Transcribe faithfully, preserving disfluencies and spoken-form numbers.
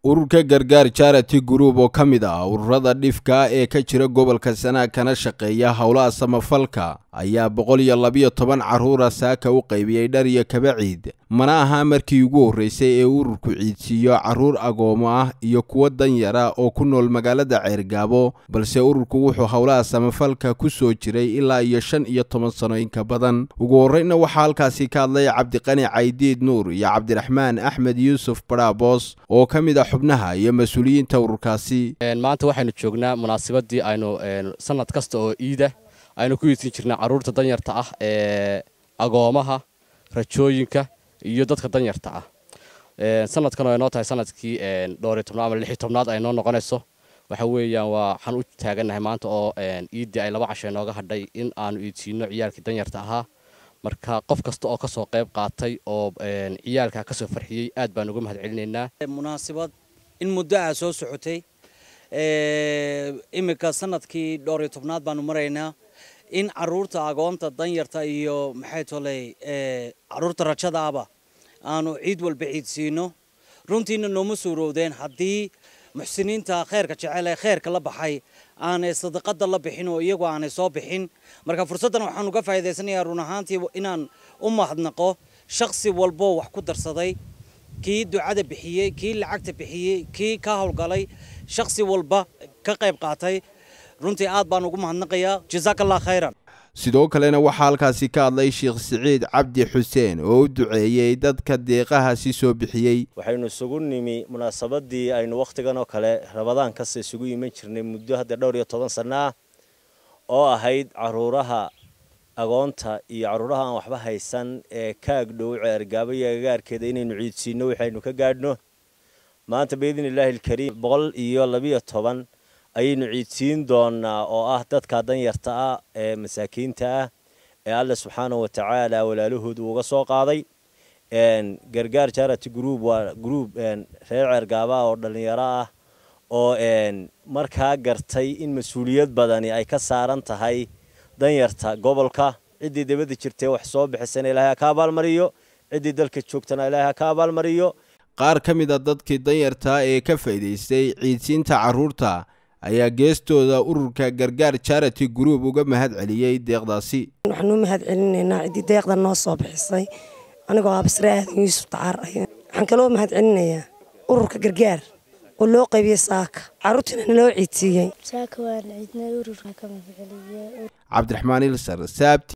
ururka gargaar charity group oo ka mid ah ururada dhifka ee ka jira gobolka Sanaag kana shaqeeya hawlaha samafalka ayaa boqol iyo laba iyo toban caruur saaka u qaybiyay dhar iyo kaba ciid mana aha markii ugu horeysay ee ururku ciidsiyo caruur agoomo ah iyo kuwa danyara oo ku nool magaalada Ceergaabo balse ururku wuxuu hawlaha samafalka ku soo jiray ilaa iyo shan iyo toban sano in ka badan ugu horeyna waxa halkaasi ka hadlay Cabdiqani Caydiid Nuur iyo Cabdiraxmaan Axmed Yuusuf Baraabos oo ka mid ah xubnaha iyo mas'uuliyiinta ururkaasi maanta waxaynu joognaa munaasabadii aynu sanad kasta oo ciida aynu ku yiisin jirnaa caruurta danyarta ah ee agoomaha rajooyinka iyo dadka danyarta ah ee sanadkan oo inoo tahay sanadkii dhowr iyo toban ama lix iyo toban ay noo noqonayso waxa weeyaan waa waxaan u taaganahay maanta oo ciidii ay laba casho nooga hadhay in aanu iidsiino ciyaalkii danyarta ahaa marka qof kasta oo ka soo qayb qaatay oo ciyaalka ka soo farxiyay aad baan uga mahadcelinaynaa munaasabad in muddo ah soo socotay ee imika sanadkii dhowr iyo toban baanu maraynaa in caruurta agoonta danyarta iyo maxay tolay ee caruurta rajada aba aanu ciid walba ciidsiino runtiina nooma suurowdeen hadii muxsiniinta khayrka jecel ee khayrka la baxay aanay sadaqada la bixin oo iyagu aanay soo bixin marka fursadan waxaan uga faa'iideysanayaa run ahaantii inaan u mahadnaqo shakhsi walbo wax ku darsaday kii ducada bixiyay kii lacagta bixiyay kii ka hawlgalay shakhsi walba ka qayb qaatay runtii aad baan ugu mahadnaqayaa jazaakallahu khayran sidoo kalena waxa halkaasi ka hadlay Sheekh Siciid Cabdi Xuseen oo u duceeyay dadka deeqahaasi soo bixiyay waxaynu isugu nimi munaasabadii aynu waqtigan oo kale Ramadaan ka isugu yimin jirnay muddo hadda dhowr iyo toban sano oo ahayd caruuraha agoonta iyo caruuraha aan waxba haysan ee ka agdhow Ceergaabo iyo gaarkeeda inaynu ciidsiino waxaynu ka gaadhno maanta biidinillaahi kariim boqol iyo laba iyo toban ayaynu ciidsiin doonaa oo ah dadka danyarta ah ee masaakiinta ah ee Alle subxaanahu wa ta'ala walaalahoodu uga soo qaaday een gargaar charity group waa group een reer Ceergaabo oo dhalinyaro ah oo een markaa gartay in mas'uuliyad badani ay ka saaran tahay danyarta gobolka cidii dibadda jirtay wax soo bixisay Ilaahay ka abaalmariyo cidii dalka joogtana Ilaahay ka abaalmariyo qaar ka mid ah dadkii danyarta ee ka faa'iideystay ciidsiinta caruurta ayaa geestooda ururka gargaar charity group uga mahad celiyay deeqdaasi waxaan u mahad celinaynaa cidii deeqda noo soo bixisay anigoo absre aadan Yuusuf Tacar waxaan kaloo mahad celinayaa ururka gargaar oo loo qaybiyay saaka caruurtina loo ciidsiiyay saaka waan ciidnay ururka ka mahad celiyay Cabdiraxmaan Ilsar